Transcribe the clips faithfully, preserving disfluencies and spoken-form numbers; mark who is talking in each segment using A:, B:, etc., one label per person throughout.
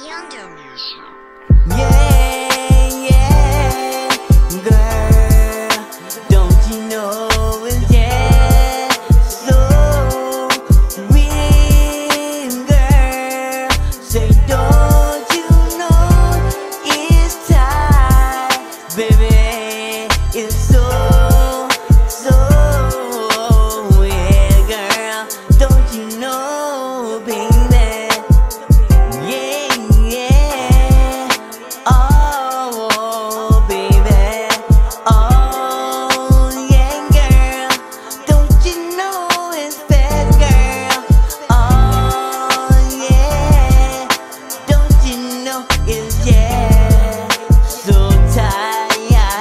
A: Younger music.
B: Yeah, yeah, girl, don't you know it's just so real, girl? Say, don't you know it's time, baby? It's so, so real, girl. Don't you know, baby? Oh, baby, oh, yeah, girl, don't you know it's fast, girl? Oh, yeah, don't you know it's, yeah, so tight,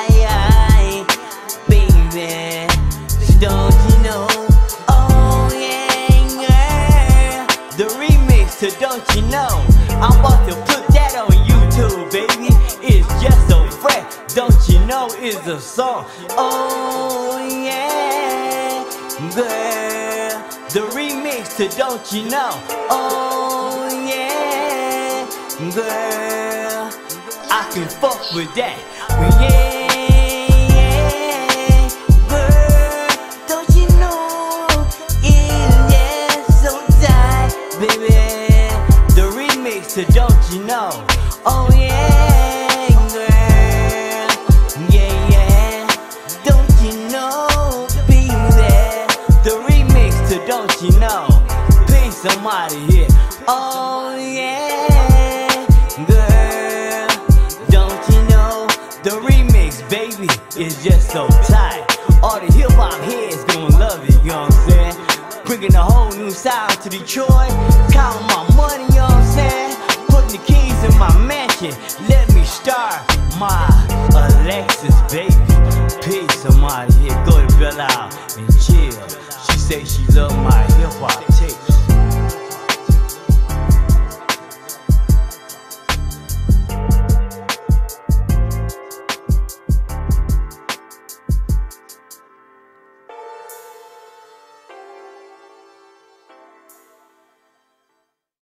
B: baby, so don't you know? Oh, yeah, girl, the remix to Don't You Know, I'm about to put that on YouTube, baby. It's just so fresh, don't you know it's a song? Oh yeah, girl, the remix to Don't You Know. Oh yeah, girl, I can fuck with that. Yeah, yeah, girl, don't you know it's just so tight, baby. The remix to Don't You Know. Oh yeah, girl, yeah, yeah, don't you know, baby, the remix to Don't You Know, pay somebody here. Oh yeah, girl, don't you know, the remix, baby, is just so tight. All the hip hop heads gonna love it, you know what I'm saying? Bringing a whole new sound to Detroit, counting my money, you know what I'm saying? Putting the keys in my mansion, let me start my Alexis, baby. Peace, somebody here, go to Belle Isle and chill. She say she love my hip hop.